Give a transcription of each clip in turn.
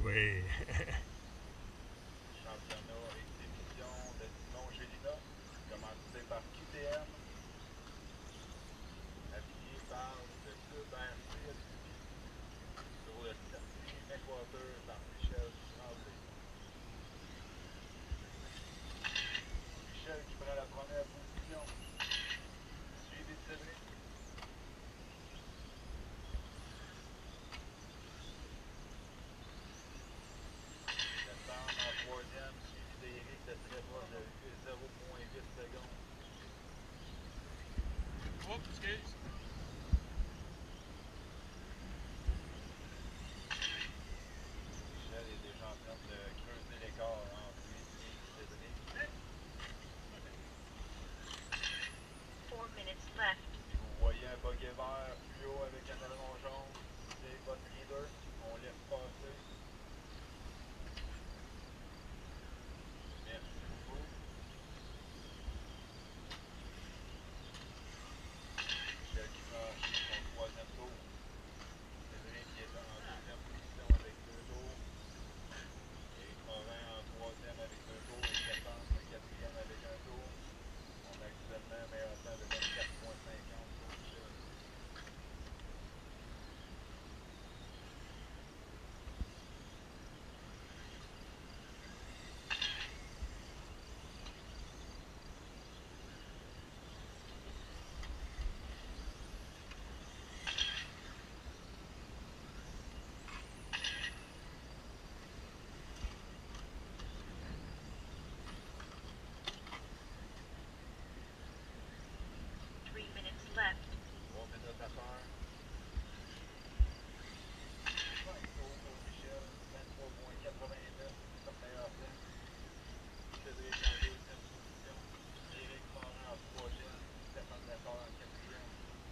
Oui. Championnat exhibition de Simon Gélina, commandité par QTM, affilié par le club RC Abitibi, sur le circuit McWater par Michel Tremblay. Michel qui prend la première position, suivi de Cédric. Septembre en troisième, suivi d'Éric de très proche de 0,8 secondes. Oups, excuse. Michel est déjà en train de creuser l'écart entre lui et Cédric. 4 minutes left. Si vous voyez un buggy vert plus haut avec un aileron jaune, c'est votre leader. On laisse passer. Merci beaucoup. Michel qui franchit son troisième tour. Cédric qui est en deuxième position avec 2 tours. Éric Morin en troisième avec 2 tours. Et Stéphane en quatrième avec 1 tour. On a actuellement un meilleur temps de 24,50 pour Michel. Left. 3 minutes à faire. 5 tours pour Michel. 23,89 comme meilleur temps. Cédric en deuxième position. Éric Morin en troisième. Stéphane Lessard en quatrième.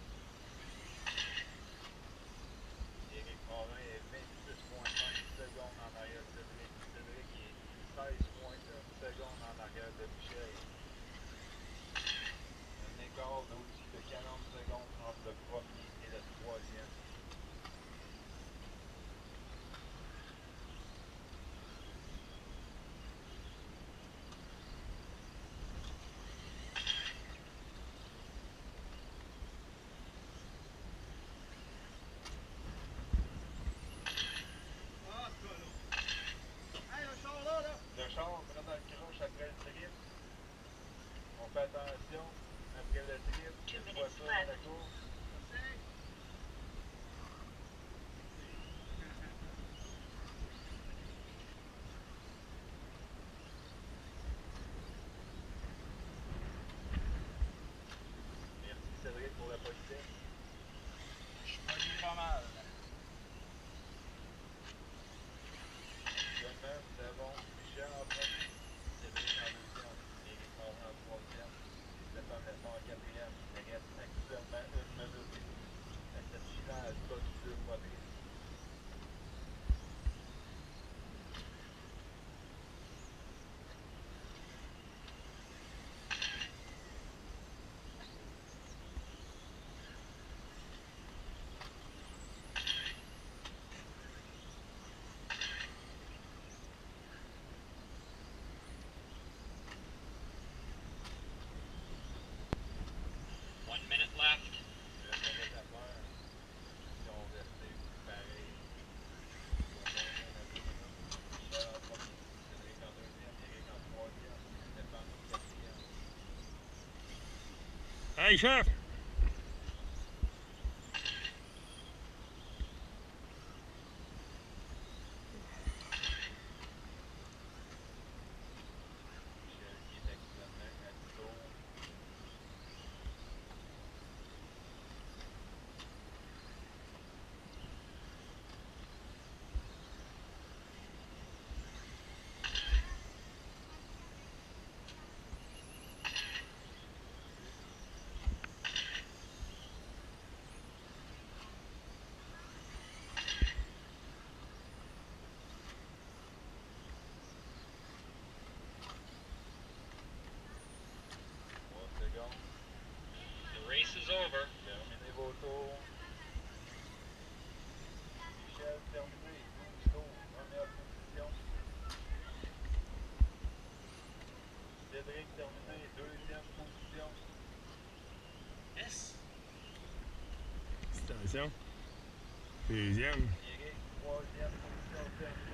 Éric Morin est 26,5 secondes en arrière de Cédric. Cédric est 16,1 secondes en arrière de Michel. Un écart d'au-dessus de 40 secondes entre le premier et le troisième. Ah, ce gars-là. Hey, un char là, là. Le char prend dans le croche après le trip. On fait attention. Après le trip, il y a une voiture dans la course. Merci. Merci Cédric pour la politesse. Je suis pogné pas mal. Actuellement, nous avons Michel en premier, Cédric en deuxième, Éric Morin en troisième et Stéphane Lessard en quatrième. Il reste actuellement 1 minute et demie à cette finale bodybuilding motrice. Hey, chef! Race is over. Terminez vos tours. Michel terminé, 12 tours, première position. Cédric terminé deuxième position. Yes! Félicitations. Deuxième. Eric, troisième position terminée.